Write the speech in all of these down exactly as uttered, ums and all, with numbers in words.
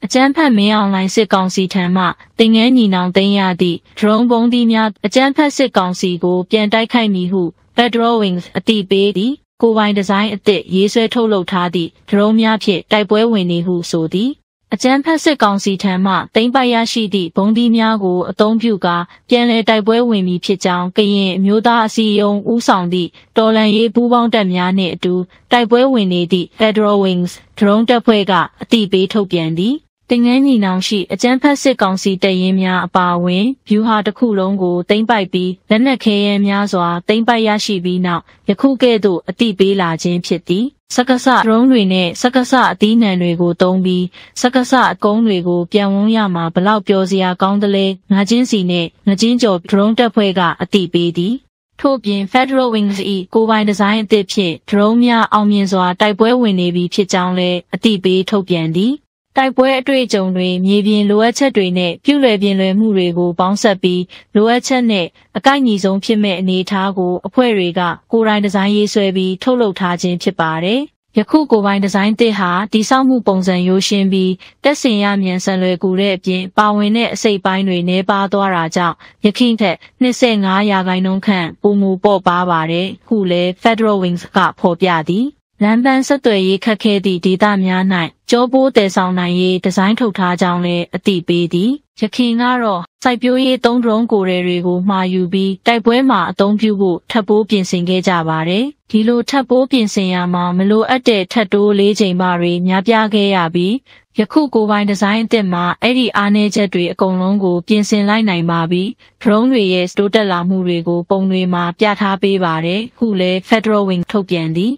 အကြမ်းဖက်မင်းအောင်လှိုင်စစ်ကောင်စီထံမှတင်ငန်းညီနောင်သိမ်းရသည့်ဒရုန်းပုံးသီးများအကြမ်းဖက်စစ်ကောင်စီကိုပြန်တိုက်ခိုက်မည်ဟု Federal Wings အတိပေးသည်ကိုပိုင်ဒီဇိုင်းအသစ်ရေးဆွဲထုတ်လုပ်ထားသည့်ဒရုန်းများဖြင့်တိုက်ပွဲဝင်နေဟုဆိုသည်အကြမ်းဖက်စစ်ကောင်စီထံမှသိမ်းပိုက်ရရှိသည့်ဘုံသီးများကိုအသုံးပြုကာပြန်လည်တိုက်ပွဲဝင်မည်ဖြစ်ကြောင်းကရင်အမျိုးသားအစည်းအရုံးဦးဆောင်သည့်တော်လှန်ရေးပူးပေါင်းတပ်များနှင့်အတူတိုက်ပွဲဝင်နေသည့် Federal Wings ဒရုန်းတပ်ဖွဲ့ကအတိပေးထုတ်ပြန်သည်တင်ငန်းညီနောင်ရှိအကြမ်းဖက်စစ်ကောင်စီတပ်ရင်းများအပါအဝင်ဗျူဟာတစ်ခုလုံးကိုသိမ်းပိုက်ပြီးလက်နက်ခဲယမ်းများစွာသိမ်းပိုက်ရရှိပြီးနောက်ယခုကဲ့သို့အတိပေးလာခြင်းဖြစ်သည်စက္ကစဒရုန်းတွေနဲ့စက္ကစအသီးနှံတွေကိုသုံးပြီးစက္ကစအကုန်းတွေကိုပြန်ဝန်းရမှာဘလောက်ပျော်စရာကောင်းသလဲငါချင်းစီနဲ့ငချင်းကျော်ဒရုန်းတပ်ဖွဲ့ကအတိပေးသည်ထို့ပြင် Federal Wings ၏ကိုပိုင်ဒီဇိုင်းအသစ်ဖြင့်ဒရုန်းများအောင်မြင်စွာတိုက်ပွဲဝင်နေပြီဖြစ်ကြောင်းလည်းအတိပေးထုတ်ပြန်သည်တိုက်ပွဲအတွေ့အကြုံတွေမြေပြင်လိုအပ်ချက်တွေနဲ့ပြုလွယ်ပြင်လွယ်မှုတွေကိုပေါင်းစပ်ပြီးလိုအပ်ချက်နဲ့အကိုက်ညီဆုံးဖြစ်မဲ့အနေအထားကိုအဖွဲ့တွေကကိုယ်တိုင်ဒီဇိုင်းရေးဆွဲပြီးထုတ်လုပ်ထားခြင်းဖြစ်ပါတယ်။ယခုကိုယ်ပိုင်ဒီဇိုင်းသစ်ဟာတည်ဆောက်မှုပုံစံရိုးရှင်းပြီးတက်ဆင်ရမြန်ဆန်လွယ်ကူတဲ့အပြင်ပါဝင်တဲ့အစိတ်ပိုင်းတွေနှဲပါသွားတာကြောင့်ယခင်ထက်၂၅ရာခိုင်နှုန်းခန့်ပိုမိုပေါ့ပါပါတယ်။ခုလည်း Federal Wings ကဖော်ပြသည်လမ်းပန်းဆက်သွယ်ရေးခက်ခဲသည့်ဒေသများ၌ကြောပိုးတည်ဆောင်နိုင်ရေးဒီဇိုင်းထုတ်ထားကြောင်းလည်းအသိပေးသည်ယခင်ကတော့စိုက်ပျိုးရေးသုံးဒရုန်းကိုယ်တွေကိုမှာယူပြီးတိုက်ပွဲမှာအသုံးပြုဖို့ထပ်ပိုးပြင်ဆင်ခဲ့ကြပါတယ်ဒီလိုထပ်ပိုးပြင်ဆင်ရမှာမလိုအပ်တဲ့ထပ်တိုးလေးချိန်ပါတွေများပြားခဲ့ရပြီးယခုကိုပိုင်ဒီဇိုင်းအသစ်မှာအဲ့ဒီအားနည်းချက်တွေအကုန်လုံးကိုပြင်ဆင်လိုက်နိုင်ပါပြီဒရုန်းတွေရဲ့တိုးတက်လာမှုတွေကိုပုံတွေမှာပြထားပေးပါတယ်ခုလည်း Federal Wing ထုတ်ပြန်သည်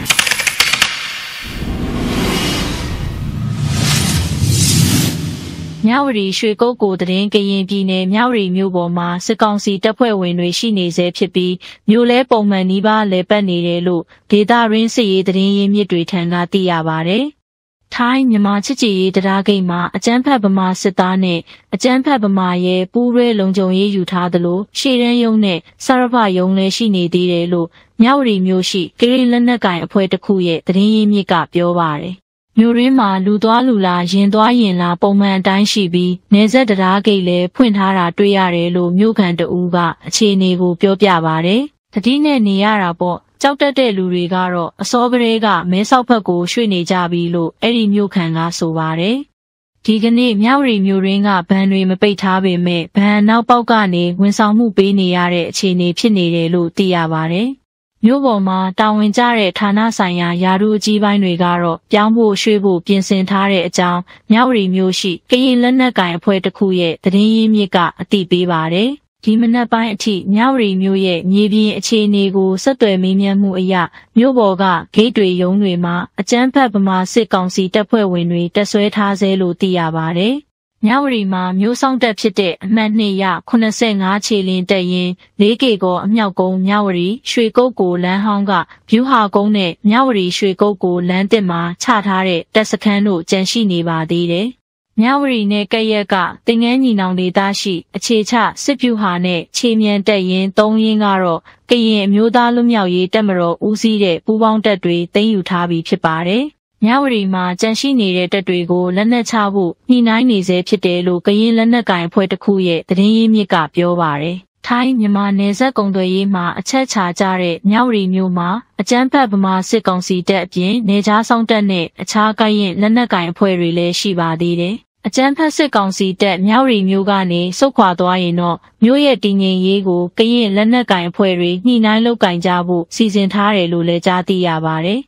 မြဝတီရွှေကုက္ကိုတရင်ကရင်ပြည်နယ်မြဝတီမြို့ပေါ်မှာစစ်ကောင်စီတပ်ဖွဲ့ဝင်တွေရှိနေဆဲဖြစ်ပြီးမြို့လဲပုံမှန်နီးပါးလဲပတ်နေတယ်လို့ဒေတာရင်းစစ်ရေးတရင်ရင်းမြစ်တွေထံကသိရပါတယ်။ထိုင်းမြန်မာချစ်ကြည်ရေးတရားဂိတ်မှာအကြမ်းဖက်ဗမာစစ်သားနဲ့အကြမ်းဖက်ဗမာရဲ့ပူးရဲလုံခြုံရေးယူထားသလိုရှေ့ရန်ရုံးနဲ့စရဖရုံးလည်းရှိနေသေးတယ်လို့မြဝတီမြို့ရှိကရင်လက်နက်ကိုင်အဖွဲ့တစ်ခုရဲ့တရင်ရင်းမြစ်ကပြောပါတယ်။မြို့ရင်းမှာလူသွားလူလာရင်သွားရင်လာပုံမှန်အတိုင်းရှိပြီးနေဆက်တရားဂိတ်လည်းဖွင့်ထားတာတွေ့ရတယ်လို့မြို့ခံတဦးကအခြေအနေကိုပြောပြပါတယ်။တတိနဲ့နေရတာပေါ့ကြောက်တတ်တဲ့လူတွေကတော့အစောပရေကမဲဆောက်ဘက်ကိုရွှေ့နေကြပြီလို့အဲ့ဒီမြို့ခံကဆိုပါတယ်။ဒီကနေ့မြဝတီမြို့ရင်းကဘဏ်တွေမပိတ်ထားပေမဲ့ဘဏ်နောက်ပေါက်ကနေဝန်ဆောင်မှုပေးနေရတဲ့အခြေအနေဖြစ်နေတယ်လို့သိရပါတယ်။မြို့ပေါ်မှာတာဝန်ကျတဲ့ဌာနဆိုင်ရာယာရုအကြီးပိုင်းတွေကတော့ပြောင်းဖို့ရွှေ့ဖို့ပြင်ဆင်ထားတဲ့အကြောင်းမြဝတီမြို့ရှိကရင်လက်နက်ကိုင်အဖွဲ့တစ်ခုရဲ့သတင်းရင်းမြစ်ကအသိပေးပါတယ်။ဒီမနက်ပိုင်းအထိမြဝတီမြို့ရဲ့မြေပြင်အခြေအနေကိုဆက်သွယ်မေးမြန်းမှုအရမြို့ပေါ်ကဂိတ်တွေရုံးတွေမှာအကြမ်းဖက်ဗမာစစ်ကောင်စီတပ်ဖွဲ့ဝင်တွေတပ်ဆွဲထားဆဲလို့သိရပါတယ်။မြဝတီမှာမျိုးဆောင်တပ်ဖြစ်တဲ့အမှတ်နှစ်ရခုနှစ်ဆယ့်ငါးခြေလင်းတပ်ရင်းလေးကေကောအမြောက်ကုန်းမြဝတီရွှေကုက္ကိုလမ်းဟောင်းကဗျူဟာကုန်းနဲ့မြဝတီရွှေကုက္ကိုလမ်းတစ်မှာချထားတဲ့တပ်စခန်းတို့ကျန်ရှိနေပါသေးတယ်။မြဝတီနဲ့ကရက်ကတင်ငန်းညီနောင်ဒေသရှိအခြေချစစ်ဗျူဟာနဲ့ခြေမြန်တပ်ရင်းသုံးရင်းကတော့ကရင်အမျိုးသားလွတ်မြောက်ရေးတပ်မတော်ဦးစီးတဲ့ပူးပေါင်းတပ်တွေသိမ်းယူထားပြီးဖြစ်ပါတယ်။မြဝတီမှာကြန့်ရှိနေတဲ့တပ်တွေကိုလက်နက်ချဖို့ညှိနှိုင်းနေဆဲဖြစ်တယ်လို့ကရင်လက်နက်ကိုင်အဖွဲ့တစ်ခုရဲ့သတင်းရင်းမြစ်ကပြောပါတယ်။ထိုင်းမြန်မာနယ်စပ်ကုန်သွယ်ရေးမှာအချက်ချာကြတဲ့မြဝတီမြို့မှာအကြမ်းဖက်ဗမာစစ်ကောင်စီတပ်အပြင်နေကြားဆောင်တပ်နဲ့အခြားကရင်လက်နက်ကိုင်အဖွဲ့တွေလည်းရှိပါသေးတယ်။အကြမ်းဖက်စစ်ကောင်စီတပ်မြဝတီမြို့ကနေစုခွာသွားရင်တော့မြို့ရဲ့တည်ငြိမ်ရေးကိုကရင်လက်နက်ကိုင်အဖွဲ့တွေညှိနှိုင်းလုပ်ကင်ကြဖို့စီစဉ်ထားတယ်လို့လည်းကြားသိရပါတယ်။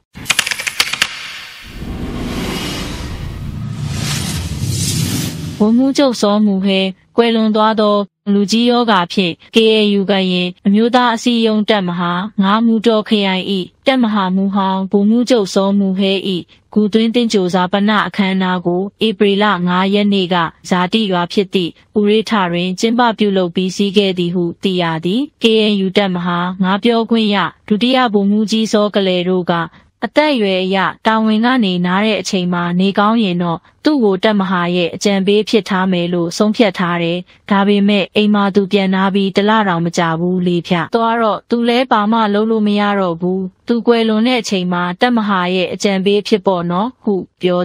ဝမှုချုပ်စောမှုဟဲကွယ်လွန်သွားသောလူကြီးယောဂါဖြင့် ကေ အေ ယူ ကရင်အမျိုးသားအစည်းအရုံးတပ်မဟာငါးမူတော်ခရိုင်၏တပ်မဟာမူဟောင်းဗိုလ်မှူးချုပ်စောမှုဟဲ၏ဂူသွင်းတင်ကြိုစာပနအခမ်းအနားကိုဧပြီလငါးရက်နေ့ကဇာတိရွာဖြစ်သည့်ဥရိထတွင်ကျင်းပပြုလုပ်ပြီးစီးခဲ့သည်ဟုသိရသည် ကေ အေ ယူ တပ်မဟာငါးပြောခွင့်ရဒုတိယဗိုလ်မှူးကြီးစောကလေးတို့ကအသက်အရွယ်အရတာဝန်ကနေနားတဲ့အချိန်မှာနေကောင်းရင်တော့သူ့ကိုတပ်မဟာရဲ့အကြံပေးဖြစ်ထားမယ်လို့ဆုံးဖြတ်ထားတယ်။ဒါပေမဲ့အိမ်မှာသူပြန်လာပြီးတလတောင်မကြဘူးလေဖြ။သွားတော့သူလဲပါမလုံးလို့မရတော့ဘူး။သူကွယ်လွန်တဲ့အချိန်မှာတပ်မဟာရဲ့အကြံပေးဖြစ်ပေါ့နော်ဟုပြောသည်။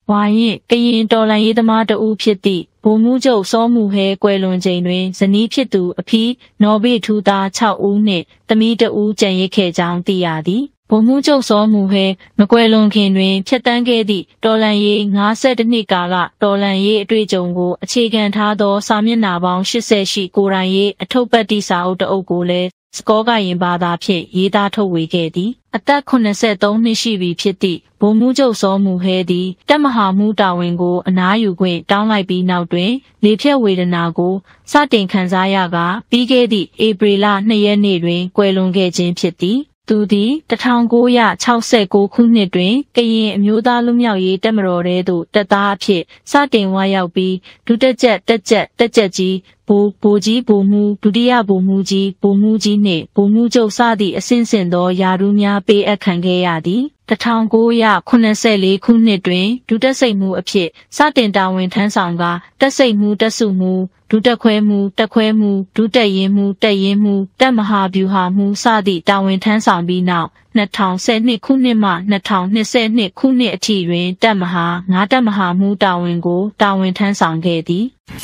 ဝါရင်ကရင်တော်လှန်ရေးသမားတဦးဖြစ်သည့်ဗိုလ်မှူးချုပ်စောမှုဟဲကွယ်လွန်ချိန်တွင်ဇနီးဖြစ်သူအဖီးနော်ဘေထူသား၆ဦးနှင့်သမီးတဦးကျန်ရစ်ခဲ့ကြောင်းသိရသည်ဗိုလ်မှူးချုပ်စောမှုဟဲမကွယ်လွန်ခင်တွင်ဖျက်ဆီးခဲ့သည့်တော်လှန်ရေး၅၁နှစ်ကာလတော်လှန်ရေးအတွေ့အကြုံကိုအခြေခံထားသောစာမျက်နှာပေါင်း၈၀ရှိကိုယ်တိုင်ရေးအထုပ်ပတ်တိစာအုပ်တအုပ်ကိုလည်းစကောကရင်ဘာသာဖြင့်ရေးသားထုတ်ဝေခဲ့သည်အသက်၇၃နှစ်ရှိပြီဖြစ်သည့်ဗိုလ်မှူးချုပ်စောမှုဟဲသည်တပ်မဟာမှုတာဝန်ကိုအနားယူခွင့်တောင်းလိုက်ပြီးနောက်တွင်လေဖြတ်ဝေဒနာကိုစတင်ခံစားရကပြီးခဲ့သည့်ဧပြီလ၂ရက်နေ့တွင်ကွယ်လွန်ခဲ့ခြင်းဖြစ်သည်သူသည်၁၉၆၉ခုနှစ်တွင်ကရင်အမျိုးသားလူမျိုးရေးတပ်မတော်ထဲသို့တပ်သားအဖြစ်စတင်ဝါရောက်ပြီးဒုတက်ချက်တက်ချက်တက်ချက်ကြီးဘိုးဘိုးကြီးဘိုလ်မှူးဒုတိယဘိုလ်မှူးကြီးဘိုလ်မှူးကြီးနှင့်ဘိုလ်မှူးချုပ်စသည့်အဆင့်ဆင့်သောယာထူးများပေးအပ်ခံခဲ့ရသည်၁၉၇၄ခုနှစ်တွင်ဒုတက်စိတ်မှူးအဖြစ်စတင်တာဝန်ထမ်းဆောင်ကတက်စိတ်မှူးတက်စုမှူးဒုတက်ခွဲမှူးတက်ခွဲမှူးဒုတက်ရင်မှူးတက်ရင်မှူးတက်မဟာဗျူဟာမှူးစသည့်တာဝန်ထမ်းဆောင်ပြီးနောက်၂၀၁၂ခုနှစ်မှ၂၀၂၂ခုနှစ်အထိတွင်တပ်မဟာငါးတပ်မဟာမှူးတာဝန်ကိုတာဝန်ထမ်းဆောင်ခဲ့သည်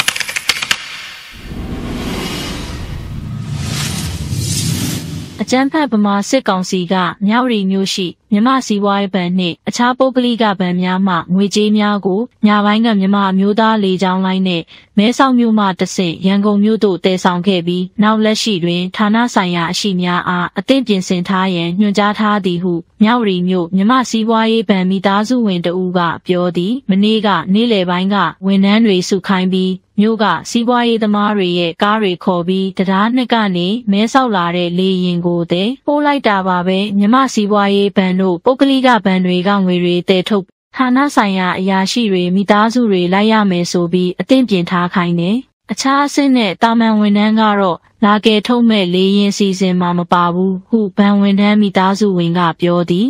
အကြမ်းဖက်ဗမာစစ်ကောင်စီကမြောက်ရီမြို့ရှိမြမစီးပွားရေးဘဏ်နှင့်အခြားပုဂ္ဂလိကဘဏ်များမှငွေကြေးများကိုညပိုင်းကမြမအမျိုးသားလေကြောင်းလိုင်းနှင့်မဲဆောက်မြို့မှတဆင့်ရန်ကုန်မြို့သို့တည်ဆောင်ခဲ့ပြီးနောက်လက်ရှိတွင်ဌာနဆိုင်ရာအရှိများအားအသင့်ပြင်ဆင်ထားရန်ညွှန်ကြားထားသည်ဟုမြောက်ရီမြို့မြမစီးပွားရေးဘဏ်မိသားစုဝင်တဦးကပြောသည်မနေ့ကနေ့လယ်ပိုင်းကဝန်ထမ်းတွေစုခိုင်းပြီးမြို့ကစီးပွားရေးသမားတွေရဲ့ကားတွေခေါ်ပြီးတရားနှစ်ကနေမဲဆောက်လာတဲ့လေယာဉ်ကိုတည်ပို့လိုက်တာပါပဲမြမစီးပွားရေးဘဏ်တို့ပုဂ္ဂလိကဘဏ်တွေကငွေတွေတည်ထုတ်ဌာနဆိုင်ရာအရာရှိတွေမိသားစုတွေလိုက်ရမယ်ဆိုပြီးအသင့်ပြင်ထားခိုင်းတယ်အခြားအဆင့်နဲ့တာမန်ဝန်ထမ်းကတော့လာကယ်ထုတ်မဲ့လေယာဉ်စီစဉ်မှာမပါဘူးဟုဘဏ်ဝန်ထမ်းမိသားစုဝင်ကပြောသည်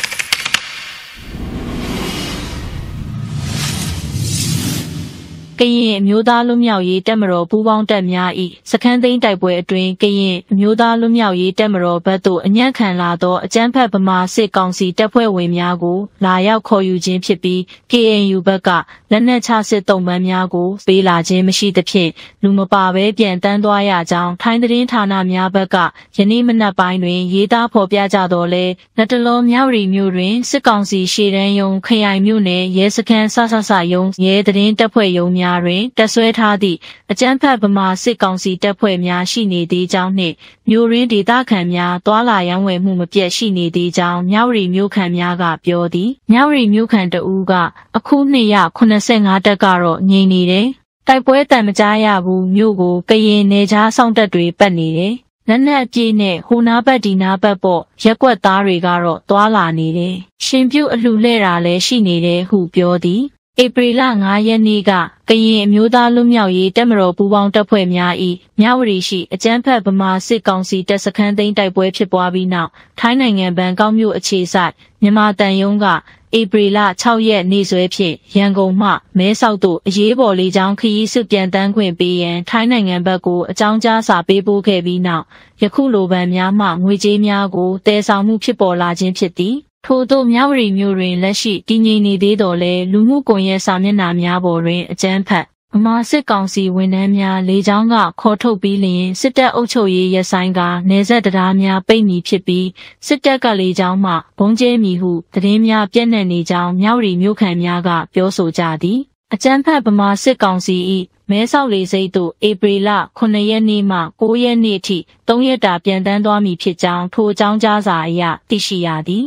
ကရင်အမျိုးသားလွတ်မြောက်ရေးတပ်မတော်ပူးပေါင်းတပ်များ၏စခန်းသိမ်းတိုက်ပွဲအတွင်းကရင်အမျိုးသားလွတ်မြောက်ရေးတပ်မတော်ဘက်သို့အညံ့ခံလာသောအကြမ်းဖက်ဗမာစစ်ကောင်စီတပ်ဖွဲ့ဝင်များကိုလာရောက်ခေါ်ယူခြင်းဖြစ်ပြီး ကေအန်ယူ ဘက်ကလက်နက်ချစစ်တုံးပန်းများကိုပေးလာခြင်းမရှိသဖြင့်လူမပါဘဲပြန်တန်းသွားရကြောင်းထိုင်းသတင်းဌာနများဘက်ကယနေ့မနက်ပိုင်းတွင်ရေးသားဖော်ပြကြတော်လဲလက်တလုံးမြောက်ရီမြို့တွင်စစ်ကောင်စီရှေ့တန်းရုံးခရိုင်မြို့နယ်ရဲစခန်းဆဆဆရုံးရဲသတင်းတပ်ဖွဲ့ရုံးများတွင်တပ်ဆွဲထားသည့်အကြမ်းဖက်ဗမာစစ်ကောင်စီတပ်ဖွဲ့များရှိနေသေးကြောင်းနှင့်မြို့ရင်းဒေသခံများတွာလာရောင်းဝယ်မှုမပြတ်ရှိနေသေးကြောင်းမြောက်ရီမြို့ခံများကပြောသည်မြောက်ရီမြို့ခံတဦးကအခုနှစ်ရခုနှစ်ဆယ့်ငါတက်ကတော့ငြိမ်နေတယ်တိုက်ပွဲတံမကြားရဘူးမြို့ကိုကရင်နေကြားဆောင်တပ်တွေပတ်နေတယ်လက်နက်အပြည့်နဲ့ဟိုနာဘက်ဒီနာဘက်ပေါ့ရက်ွက်သားတွေကတော့တွာလာနေတယ်ရှင်ပြုတ်အလှလှဲ့တာလည်းရှိနေတယ်ဟုပြောသည်ဧပြီလ၅ရက်နေ့ကကရင်အမျိုးသားလွတ်မြောက်ရေးတပ်မတော်ပူးပေါင်းတပ်ဖွဲ့များ၏မြဝတီရှိအကြမ်းဖက်ဗမာစစ်ကောင်စီတပ်စခန်းသိမ်းတိုက်ပွဲဖြစ်ပွားပြီးနောက်ထိုင်းနိုင်ငံဘန်ကောက်မြို့အခြေစိုက်မြန်မာတန်ယုံကဧပြီလ၆ရက်နေ့စွဲဖြင့်ရန်ကုန်မှမဲဆောက်သို့အရေးပေါ်လေကြောင်းခရီးစစ်ပြန်တန်းခွင့်ပေးရန်ထိုင်းနိုင်ငံဘက်ကိုအကြောင်းကြားစာပေးပို့ခဲ့ပြီးနောက်ယခုလိုဗန်များမှငွေကြေးများကိုတည်ဆောင်မှုဖြစ်ပေါ်လာခြင်းဖြစ်သည်ထို့သောမြဝတီမြို့တွင်လက်ရှိတည်ငြိမ်နေသေးတော်လဲလူမှုကွန်ရက်စာမျက်နှာများပေါ်တွင်အကြမ်းဖက်ဗမာစစ်ကောင်စီဝန်ထမ်းများလေကြောင်းကခေါ်ထုတ်ပြီးလျင်စစ်တပ်အုပ်ချုပ်ရေးရပ်ဆိုင်းကနယ်စပ်တရားများပိတ်မီဖြစ်ပြီးစစ်တပ်ကလေကြောင်းမှဘုံကျဲမီဟုသတင်းများပြန့်နှံ့နေကြောင်းမြဝတီမြို့ခံများကပြောဆိုကြသည်အကြမ်းဖက်ဗမာစစ်ကောင်စီ၏မဲဆောက်လေဆိပ်သို့ဧပြီလခုနှစ်ရက်နေ့မှကိုးရက်နေ့ထိသုံးရက်တာပြန်တန်းသွားမည်ဖြစ်ကြောင်းထိုအကြောင်းကြားစာအရသိရှိရသည်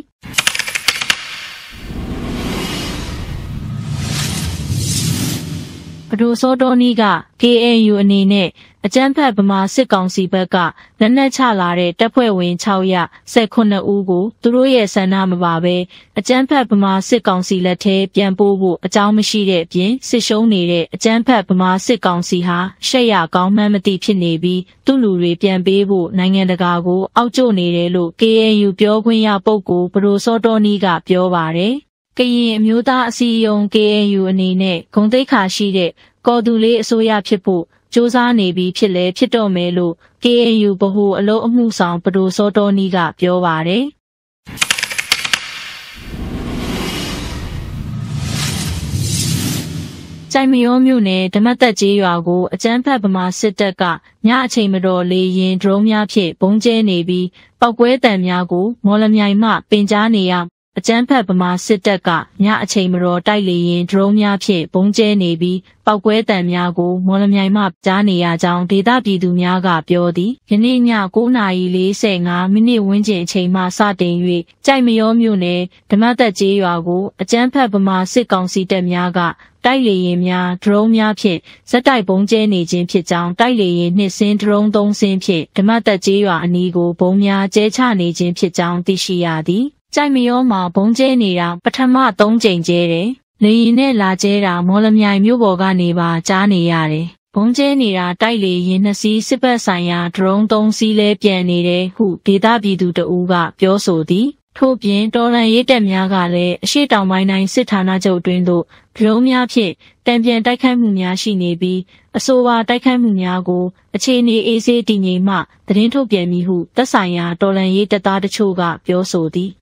ပဒိုစောတောနီက ကေအန်ယူ အနေနဲ့အကြမ်းဖက်ဗမာစစ်ကောင်စီဘက်ကလက်နက်ချလာတဲ့တပ်ဖွဲ့ဝင်၆ရာ၁၈ဦးကိုသူတို့ရဲ့ဆန္ဒမပါဘဲအကြမ်းဖက်ဗမာစစ်ကောင်စီလက်ထဲပြန်ပို့ဖို့အကြောင်းမရှိတဲ့အပြင်စစ်ရှုံးနေတဲ့အကြမ်းဖက်ဗမာစစ်ကောင်စီဟာရှက်ရကောင်းမှန်းမသိဖြစ်နေပြီးသူ့လူတွေပြန်ပေးဖို့နိုင်ငံတကာကိုအောက်ကျနေတယ်လို့ ကေအန်ယူ ပြောခွင့်ရပုဂ္ဂိုလ်ပဒိုစောတောနီကပြောပါတယ်ကရင်အမျိုးသားအစည်းအရုံး ကေအန်ယူ အနေနဲ့ဂုဏ်သိက္ခာရှိတဲ့ကော်သူလေးအစိုးရဖြစ်ဖို့စ조사နေပြီးဖြစ်လဲဖြစ်တော့မယ်လို့ ကေအန်ယူ ဗဟိုအလုပ်အမှုဆောင်ပဒိုစောတောနီကပြောပါတယ်ကြိုက်မရောမြို့နယ်ဓမ္မသက်ကျေးရွာကိုအကြမ်းဖက်ဗမာစစ်တပ်ကညအချိန်မတော်လေရင်ဒရုန်းများဖြင့်ဘုံကျဲနေပြီးပောက်ကွဲတံများကိုမော်လမြိုင်မှပင်ကြားနေရအကြမ်းဖက်ဗမာစစ်တပ်ကညအချိန်မတော်တိုက်လေရင်ဒရုန်းများဖြင့်ဘုံကျဲနေပြီးပောက်ကွဲတံများကိုမော်လမြိုင်မှကြားနေရကြောင်းဒေသပြည်သူများကပြောသည်ယနေ့ည၉နာရီလေးဆယ်ငါမိနစ်ဝန်းကျင်အချိန်မှစတင်၍ကြိုက်မရောမြို့နယ်ဓမ္မသက်ကျေးရွာကိုအကြမ်းဖက်ဗမာစစ်ကောင်စီတပ်များကတိုက်လေရင်များဒရုန်းများဖြင့်ဇက်တိုက်ဘုံကျဲနေခြင်းဖြစ်ကြောင်းတိုက်လေရင်နှစ်စင်းဒရုန်းသုံးစင်းဖြင့်ဓမ္မသက်ကျေးရွာအနီးကိုဘုံများကျဲချနေခြင်းဖြစ်ကြောင်းသိရှိရသည်ကြိုက်မရောမှာဘုံကျဲနေတာပထမသုံးကြိမ်ကျဲတယ်လေရင်နဲ့လာကျဲတာမော်လမြိုင်မြို့ပေါ်ကနေပါကြားနေရတယ်ဘုံကျဲနေတာတိုက်လေရင်နှစ်စီးစစ်ဘက်ဆိုင်ရာဒရုန်းသုံးစီးလဲပြန်နေတယ်ဟုဒေသပြည်သူတဦးကပြောဆိုသည်ထို့ပြင်တော်လန်ရေးတပ်များကလည်းအရှိတောင်ပိုင်းတိုင်းစစ်ဌာနချုပ်တွင်သို့ဒရုန်းများဖြင့်တံပြန်တိုက်ခိုက်မှုများရှိနေပြီးအဆိုပါတိုက်ခိုက်မှုများကိုအခြေအနေအေးဆေးတည်ငြိမ်မှသတင်းထုတ်ပြန်မည်ဟုသက်ဆိုင်ရာတော်လန်ရေးတပ်သားတချို့ကပြောဆိုသည်